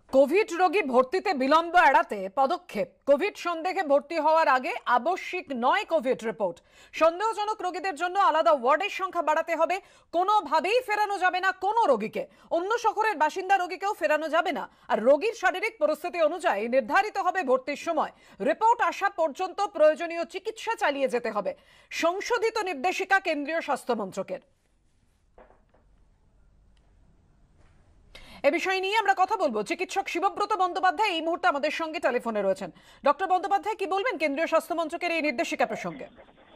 Covid রোগী ভর্তিতে বিলম্ব এড়াতে পদক্ষেপ। কোভিড সন্দেহে ভর্তি হওয়ার আগে আবশ্যিক নয় কোভিড রিপোর্ট। সন্দেহজনক রোগীদের জন্য আলাদা ওয়ার্ডের সংখ্যা বাড়াতে হবে। কোনোভাবেই ফেরানো যাবে না কোনো রোগীকে। অন্য শহরের বাসিন্দা রোগীকেও ফেরানো যাবে না। আর রোগীর শারীরিক পরিস্থিতি অনুযায়ী নির্ধারিত হবে ভর্তির সময়। রিপোর্ট আসা পর্যন্ত প্রয়োজনীয় চিকিৎসা চালিয়ে যেতে হবে। সংশোধিত নির্দেশিকা কেন্দ্রীয় স্বাস্থ্য মন্ত্রকের। এ বিষয় নিয়ে আমরা কথা বলবো। চিকিৎসক শিবব্রত বন্দ্যোপাধ্যায় এই মুহূর্তে আমাদের সঙ্গে টেলিফোনে রয়েছেন। ডক্টর বন্দ্যোপাধ্যায়, কি বলবেন কেন্দ্রীয় স্বাস্থ্য মন্ত্রকের এই নির্দেশিকা প্রসঙ্গে?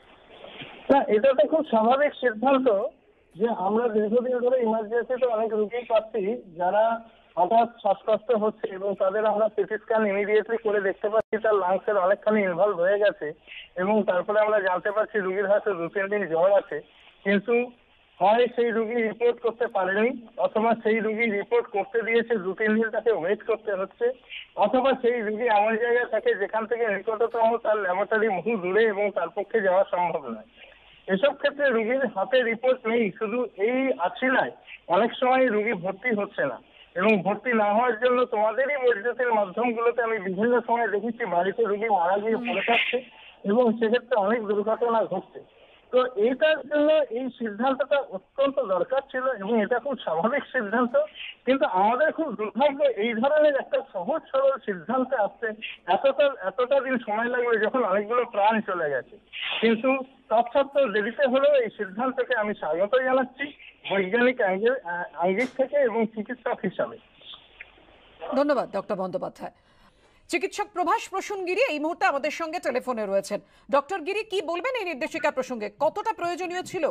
এটা তো খুব স্বাভাবিক সিদ্ধান্ত যে আমরা দীর্ঘদিন ধরে ইমার্জেন্সিতে অনেক রোগী পাচ্ছি যারা হঠাৎ শ্বাসকষ্ট হচ্ছে এবং তাদের আমরা সিটি স্ক্যান ইমিডিয়েটলি করে দেখতে পাচ্ছি তার লাংসের অনেকখানি ইনভলভ হয়ে গেছে এবং তারপরে আমরা জানতে পারছি রোগীর হয়তো 2-3 দিন জ্বর আছে, কিন্তু হয় সেই রোগী রিপোর্ট করতে পারেনি অথবা সেই রোগী রিপোর্ট করতে দিয়েছে 2-3 দিন তাকে ওয়েট করতে হচ্ছে, অথবা সেই রোগী এমন জায়গায় থাকে যেখান থেকে নিকটতম তার ল্যাবরেটরি বহু দূরে এবং তার পক্ষে যাওয়া সম্ভব নয়। এসব ক্ষেত্রে রোগীর হাতে রিপোর্ট নেই, শুধু এই আছিলায় অনেক সময় রোগী ভর্তি হচ্ছে না এবং ভর্তি না হওয়ার জন্য তোমাদেরই বৈদ্যুতিক মাধ্যমগুলোতে আমি বিভিন্ন সময় দেখেছি বাড়িতে রোগী মারা গিয়ে পড়ে থাকছে এবং সেক্ষেত্রে অনেক দুর্ঘটনা ঘটছে। তো এটার জন্য এই সিদ্ধান্তটা অত্যন্ত দরকার ছিল এবং এটা খুব স্বাভাবিক সিদ্ধান্ত, কিন্তু আমাদের খুব দুর্ভাগ্য এই ধরনের একটা সহজ সরল সিদ্ধান্তে আসতে এতটা দিন সময় লাগবে যখন অনেকগুলো প্রাণ চলে গেছে। কিন্তু তৎসত্ত্বেও দেরিতে হলেও এই সিদ্ধান্তকে আমি স্বাগত জানাচ্ছি বৈজ্ঞানিক আঙ্গিক থেকে এবং চিকিৎসক হিসাবে। ধন্যবাদ ডক্টর বন্দ্যোপাধ্যায়। চিকিৎসক প্রভাস প্রসূন গিরি এই মুহূর্তে আমাদের সঙ্গে টেলিফোনে রয়েছেন। ডক্টর গিরি, কি বলবেন এই নির্দেশিকা প্রসঙ্গে? কতটা প্রয়োজনীয় ছিল?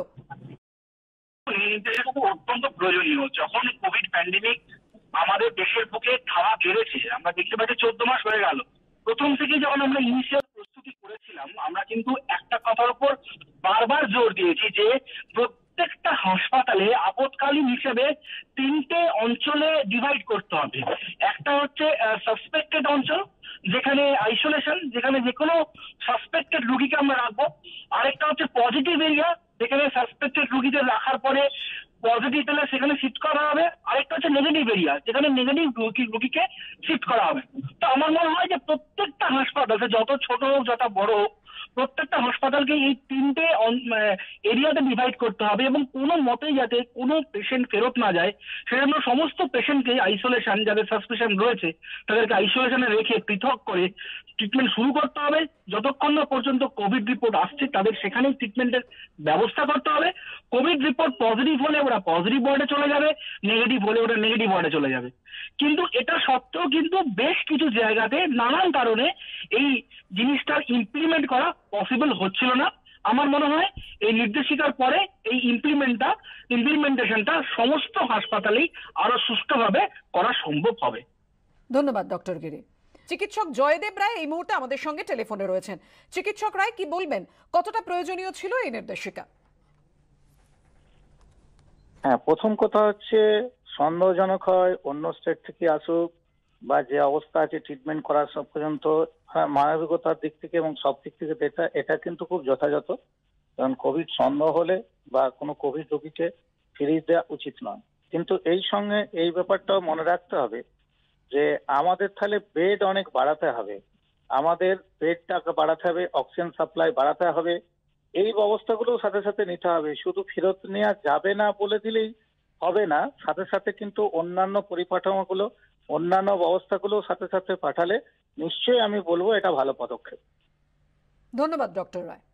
নির্দেশিকা অত্যন্ত প্রয়োজনীয়। যখন কোভিড প্যান্ডেমিক আমাদের দেশের বুকে থাবা বেড়েছে, আমরা দেখতে পাচ্ছি 14 মাস হয়ে গেল। প্রথম থেকে যখন আমরা ইনিশিয়াল প্রস্তুতি করেছিলাম, আমরা কিন্তু একটা কথার উপর বারবার জোর দিয়েছি যে প্রত্যেকটা হাসপাতালে আপৎকালীন হিসেবে 3টে অঞ্চলে ডিভাইড করতে হবে। একটা হচ্ছে সাসপেক্টেড অঞ্চল, যেখানে আইসোলেশন, যেখানে যে কোনো সাসপেক্টেড রোগীকে আমরা রাখবো। আরেকটা হচ্ছে পজিটিভ এরিয়া, যেখানে সাসপেক্টেড রোগীদের রাখার পরে পজিটিভ পেলে সেখানে শিফট করা হবে। আরেকটা হচ্ছে নেগেটিভ এরিয়া, যেখানে নেগেটিভ রোগীকে শিফট করা হবে। তো আমার মনে হয় যে প্রত্যেকটা হাসপাতাল, যত ছোট হোক যত বড় হোক, প্রত্যেকটা হাসপাতালকে এই 3টে এরিয়াতে ডিভাইড করতে হবে এবং কোনো মতেই যাতে কোনো পেশেন্ট ফেরত না যায় সেজন্য সমস্ত পেশেন্টকে আইসোলেশন, যাদের সাসপেশন রয়েছে তাদেরকে আইসোলেশনে রেখে পৃথক করে ট্রিটমেন্ট শুরু করতে হবে। যতক্ষণ না পর্যন্ত কোভিড রিপোর্ট আসছে তাদের সেখানেই ট্রিটমেন্টের ব্যবস্থা করতে হবে। কোভিড রিপোর্ট পজিটিভ হলে ওরা পজিটিভ ওয়ার্ডে চলে যাবে, নেগেটিভ হলে ওরা নেগেটিভ ওয়ার্ডে চলে যাবে। কিন্তু এটা সত্ত্বেও কিন্তু বেশ কিছু জায়গাতে নানান কারণে এই জিনিসটার ইমপ্লিমেন্ট করা পসিবল হচ্ছিল না। আমার মনে হয় এই নির্দেশিকার পরে এই ইমপ্লিমেন্টেশনটা সমস্ত হাসপাতালেই আরো সুষ্ঠুভাবে করা সম্ভব হবে। ধন্যবাদ ডক্টর গিরি। চিকিৎসক জয়দেব রায় এই মুহূর্তে আমাদের সঙ্গে টেলিফোনে রয়েছেন। চিকিৎসক রায়, কি বলবেন, কতটা প্রয়োজনীয় ছিল এই নির্দেশিকা? হ্যাঁ, প্রথম কথা হচ্ছে সন্দেহজনক হয় অন্য স্টেট থেকে আসুক বা যে অবস্থা আছে ট্রিটমেন্ট করার সব পর্যন্ত, হ্যাঁ, মানবিকতার দিক থেকে এবং সব দিক থেকে এটা কিন্তু খুব যথাযথ। কারণ কোভিড সন্দেহ হলে বা কোনো কোভিড রোগীকে ফিরিয়ে দেওয়া উচিত নয়। কিন্তু এই সঙ্গে এই ব্যাপারটাও মনে রাখতে হবে যে আমাদের তাহলে বেড অনেক বাড়াতে হবে, আমাদের বেডটা বাড়াতে হবে, অক্সিজেন সাপ্লাই বাড়াতে হবে। এই ব্যবস্থাগুলো সাথে সাথে নিতে হবে। শুধু ফেরত নেওয়া যাবে না বলে দিলেই হবে না, সাথে সাথে কিন্তু অন্যান্য পরিকাঠামোগুলো, অন্যান্য ব্যবস্থাগুলো সাথে সাথে পাঠালে নিশ্চয়ই আমি বলবো এটা ভালো পদক্ষেপ। ধন্যবাদ ডক্টর রায়।